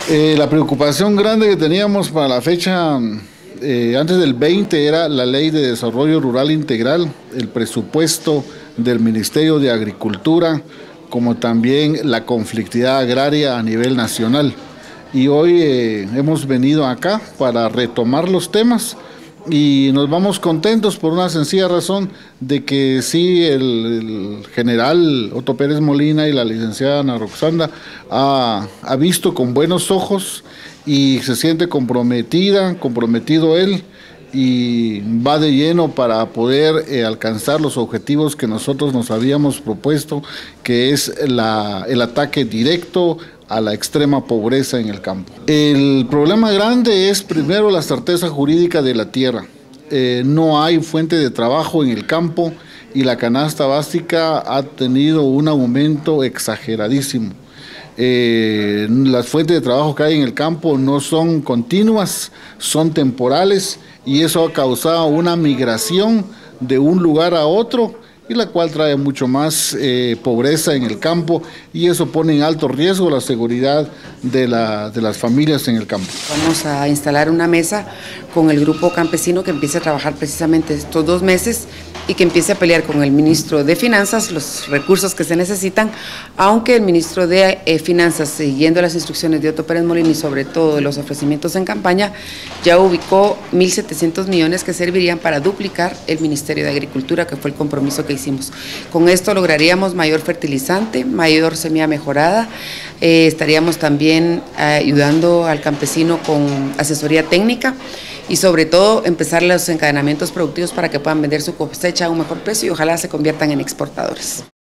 La preocupación grande que teníamos para la fecha antes del 20 era la Ley de Desarrollo Rural Integral, el presupuesto del Ministerio de Agricultura, como también la conflictividad agraria a nivel nacional. Y hoy hemos venido acá para retomar los temas y nos vamos contentos por una sencilla razón de que sí, el general Otto Pérez Molina y la licenciada Ana Roxanda ha visto con buenos ojos y se siente comprometido él, y va de lleno para poder alcanzar los objetivos que nosotros nos habíamos propuesto, que es el ataque directo a la extrema pobreza en el campo. El problema grande es primero la certeza jurídica de la tierra. No hay fuente de trabajo en el campo y la canasta básica ha tenido un aumento exageradísimo. Las fuentes de trabajo que hay en el campo no son continuas, son temporales, y eso ha causado una migración de un lugar a otro, y la cual trae mucho más pobreza en el campo, y eso pone en alto riesgo la seguridad de las familias en el campo. Vamos a instalar una mesa con el grupo campesino que empiece a trabajar precisamente estos 2 meses y que empiece a pelear con el ministro de Finanzas los recursos que se necesitan, aunque el ministro de Finanzas, siguiendo las instrucciones de Otto Pérez Molina y sobre todo de los ofrecimientos en campaña, ya ubicó 1.700 millones que servirían para duplicar el Ministerio de Agricultura, que fue el compromiso que hicimos. Con esto lograríamos mayor fertilizante, mayor semilla mejorada, estaríamos también ayudando al campesino con asesoría técnica y sobre todo empezar los encadenamientos productivos para que puedan vender su cosecha a un mejor precio y ojalá se conviertan en exportadores.